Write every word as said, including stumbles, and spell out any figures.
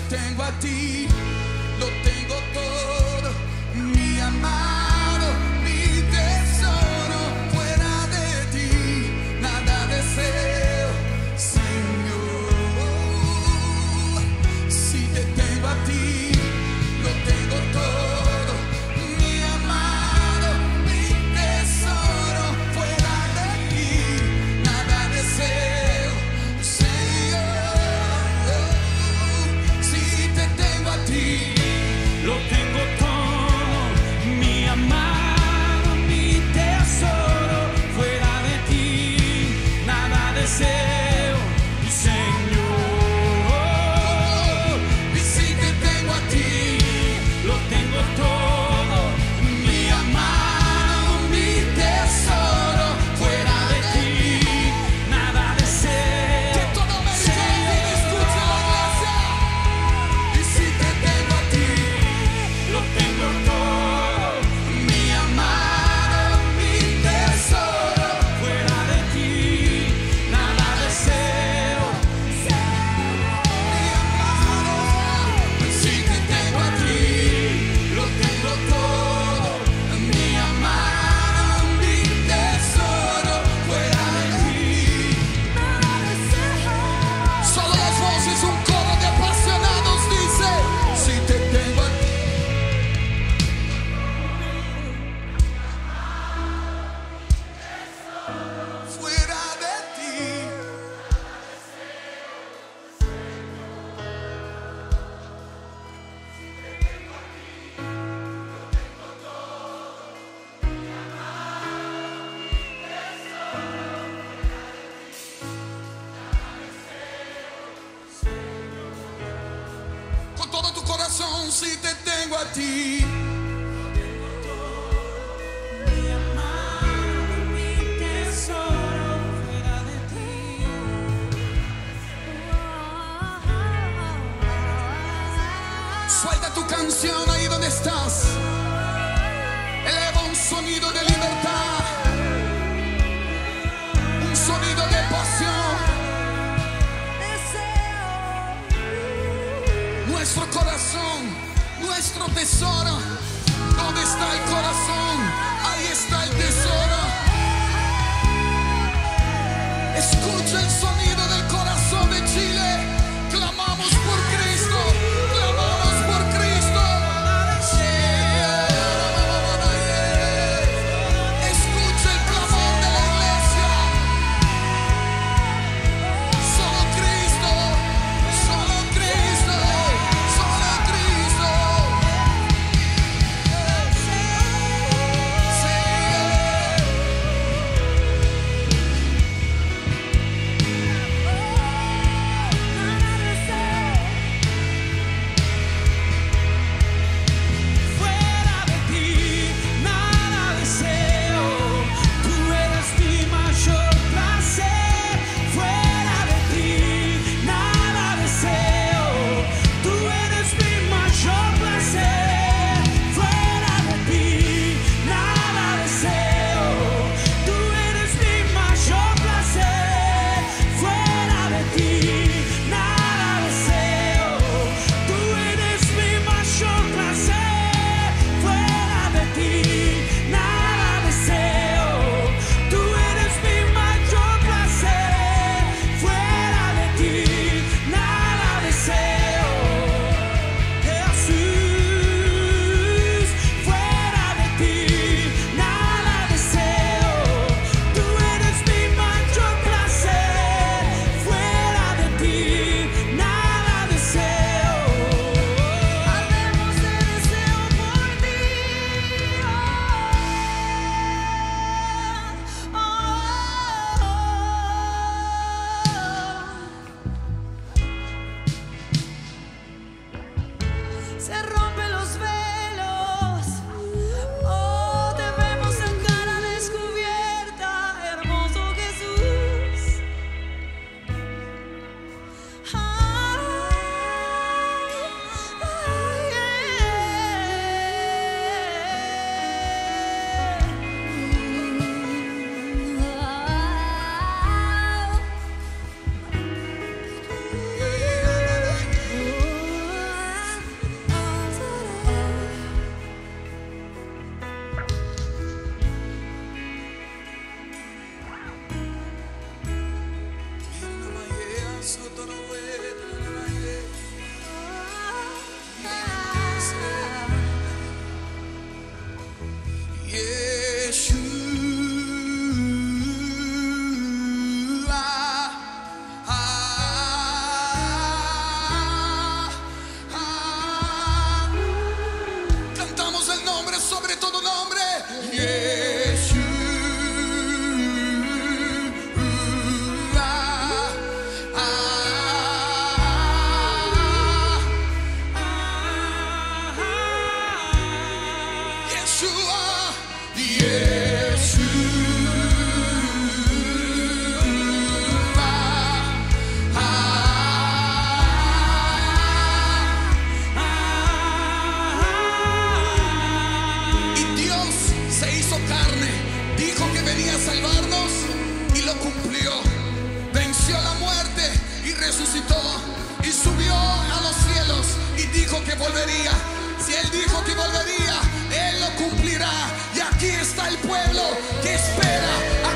tengo a ti, lo tengo todo, mi amado, mi tesoro. Fuera de ti, nada deseo, Señor. Si te tengo a ti, lo tengo todo, mi amado, mi tesoro. Fuera de ti, nada deseo, Señor. Si te tengo a ti, Lo tengo todo, mi amado, mi tesoro. Fuera de ti, nada deseo, Señor. y si te tengo a ti, Lo tengo todo, mi amado, mi tesoro. Fuera de ti, nada deseo. que todo América Latina escuche la iglesia. Y si te tengo a ti, Lo tengo todo, mi amado, mi tesoro. fuera de ti, nada deseo. Mi amado, si te tengo a ti, lo tengo todo, mi amado, mi tesoro. Fuera de ti, solo las voces, un coro de apasionados dice: si te tengo a ti. Fuera de ti, con todo tu corazón, si te tengo a ti. Mi amado, mi tesoro, fuera de ti. Suelta tu canción ahí donde estás. Eleva un sonido de libertad, un sonido de pasión. Nuestro corazón, nuestro tesoro. ¿Dónde está el corazón? Ahí está el tesoro. Escucha el sonido del corazón de Chile. Clamamos por Cristo, clamamos por Cristo. Escucha el clamor de la iglesia. Solo Cristo, solo Cristo, solo Cristo. y subió a los cielos y dijo que volvería. Si Él dijo que volvería, Él lo cumplirá. Y aquí está el pueblo que espera